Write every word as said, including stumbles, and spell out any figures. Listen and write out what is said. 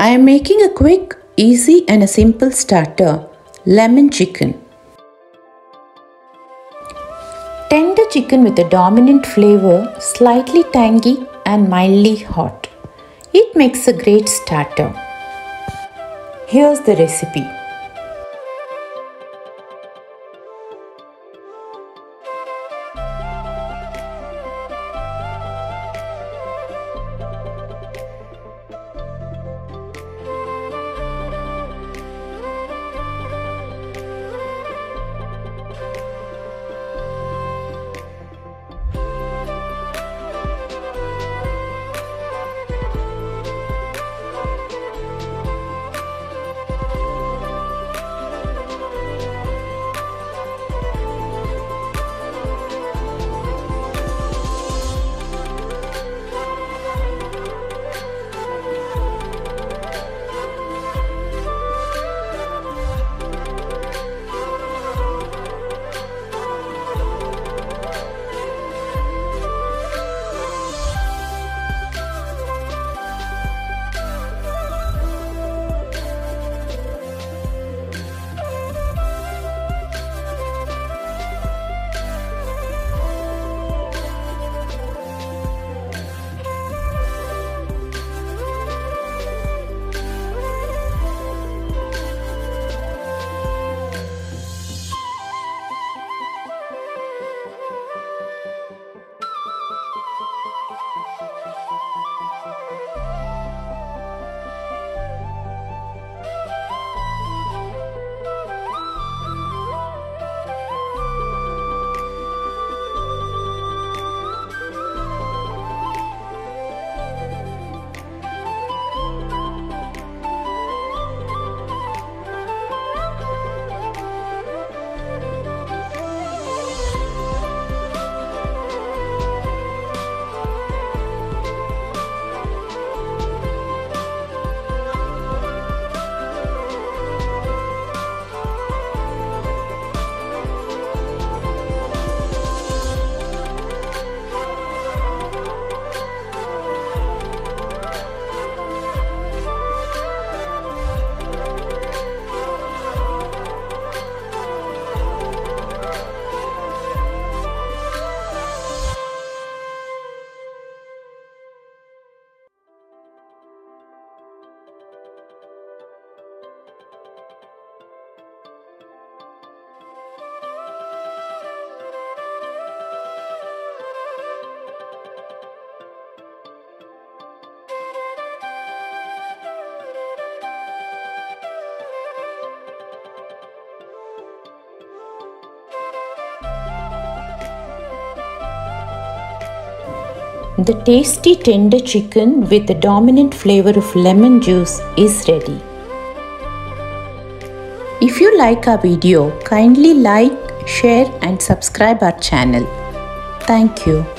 I am making a quick, easy and a simple starter, lemon chicken. Tender chicken with a dominant flavor, slightly tangy and mildly hot. It makes a great starter. Here's the recipe. The tasty tender chicken with the dominant flavor of lemon juice is ready. If you like our video, kindly like, share and subscribe our channel. Thank you.